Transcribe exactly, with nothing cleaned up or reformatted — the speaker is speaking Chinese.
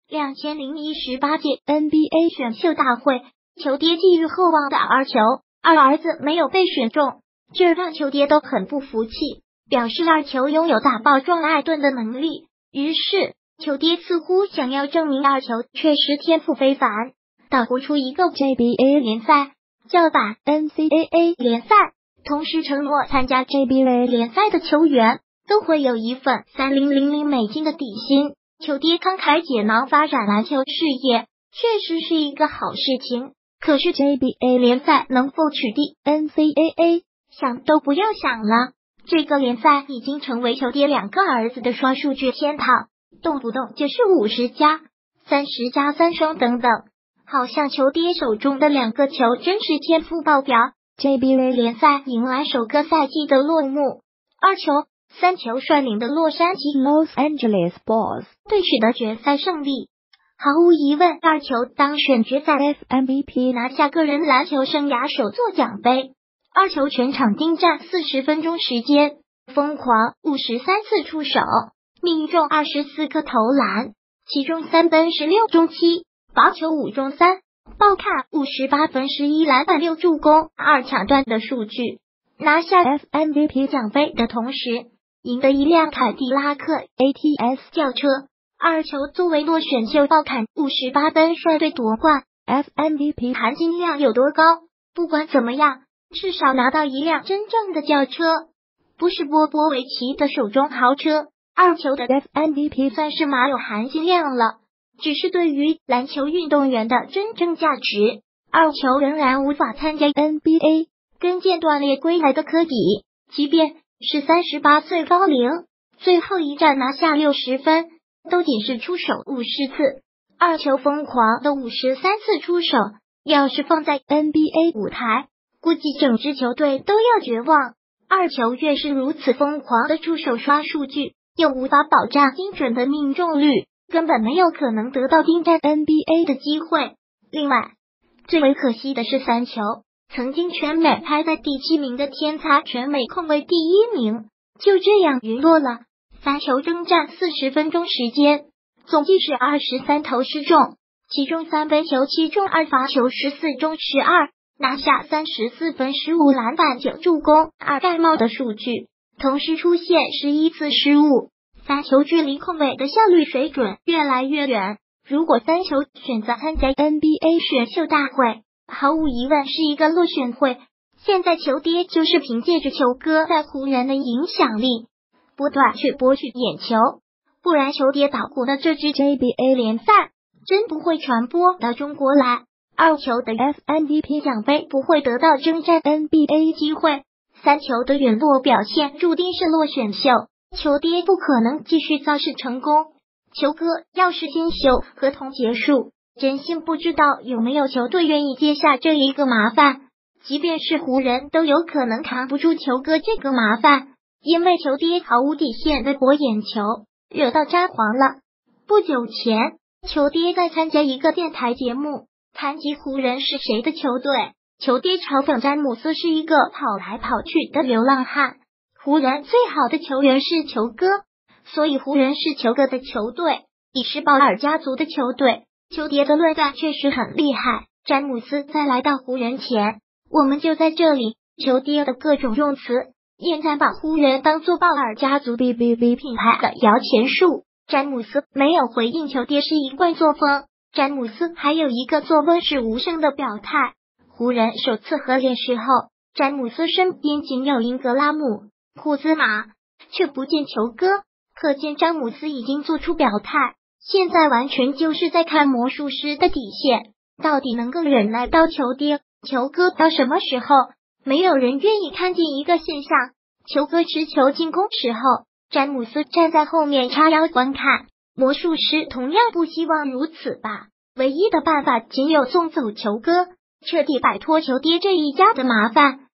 二千零十八届 N B A 选秀大会，球爹寄予厚望的二球，二儿子没有被选中，这让球爹都很不服气，表示二球拥有打爆撞艾顿的能力。于是，球爹似乎想要证明二球确实天赋非凡，捣鼓出一个 J B A 联赛，叫板 N C A A 联赛，同时承诺参加 J B A 联赛的球员都会有一份三千美金的底薪。球爹慷慨解囊发展篮球事业，确实是一个好事情。可是 J B A 联赛能否取缔 N C A A， 想都不要想了。这个联赛已经成为球爹两个儿子的刷数据天堂，动不动就是五十加、三十加三双等等。好像球爹手中的两个球真是天赋爆表。J B A 联赛迎来首个赛季的落幕，二球、三球率领的洛杉矶 Los Angeles Bulls 队取得决赛胜利。毫无疑问，二球当选决赛 F M V P， 拿下个人篮球生涯首座奖杯。二球全场盯战四十分钟时间，疯狂五十三次出手，命中二十四颗投篮，其中三分十六中七，罚球五中三，爆卡五十八分十一篮板六助攻，二抢断的数据。拿下 F M V P 奖杯的同时，赢得一辆凯迪拉克 A T S 轿车。二球作为落选秀爆砍五十八分率队夺冠。 F M V P 含金量有多高？不管怎么样，至少拿到一辆真正的轿车，不是波波维奇的手中豪车。二球的 F M V P 算是蛮有含金量了，只是对于篮球运动员的真正价值，二球仍然无法参加 N B A。 跟腱断裂归来的科比，即便是三十八岁高龄，最后一战拿下六十分，都仅是出手五十次。二球疯狂的五十三次出手，要是放在 N B A 舞台，估计整支球队都要绝望。二球越是如此疯狂的出手刷数据，又无法保障精准的命中率，根本没有可能得到盯战 N B A 的机会。另外，最为可惜的是三球，曾经全美排在第七名的天才全美控卫第一名，就这样陨落了。三球征战四十分钟时间，总计是二十三投失中，其中三分球七中二，罚球十四中十二，拿下三十四分十五篮板九助攻二盖帽的数据，同时出现十一次失误。三球距离控卫的效率水准越来越远。如果三球选择参加 N B A 选秀大会，毫无疑问是一个落选会。现在球爹就是凭借着球哥在湖人的影响力，不断去博取眼球，不然球爹捣鼓的这支 J B A 联赛真不会传播到中国来。二球的 F M V P 奖杯不会得到征战 N B A 机会，三球的陨落表现注定是落选秀，球爹不可能继续造势成功。球哥要是新秀合同结束，真心不知道有没有球队愿意接下这一个麻烦，即便是湖人都有可能扛不住球哥这个麻烦，因为球爹毫无底线的博眼球，惹到札幌了。不久前，球爹在参加一个电台节目，谈及湖人是谁的球队，球爹嘲讽詹姆斯是一个跑来跑去的流浪汉，湖人最好的球员是球哥，所以湖人是球哥的球队，也是鲍尔家族的球队。球爹的论断确实很厉害。詹姆斯在来到湖人前，我们就在这里。球爹的各种用词，俨然把湖人当作鲍尔家族 B B B 品牌的摇钱树。詹姆斯没有回应球爹是一贯作风。詹姆斯还有一个做温室无声的表态。湖人首次合练时候，詹姆斯身边仅有英格拉姆、库兹马，却不见球哥，可见詹姆斯已经做出表态。现在完全就是在看魔术师的底线，到底能够忍耐到球爹、球哥到什么时候？没有人愿意看见一个现象，球哥持球进攻时候，詹姆斯站在后面叉腰观看，魔术师同样不希望如此吧。唯一的办法仅有送走球哥，彻底摆脱球爹这一家的麻烦。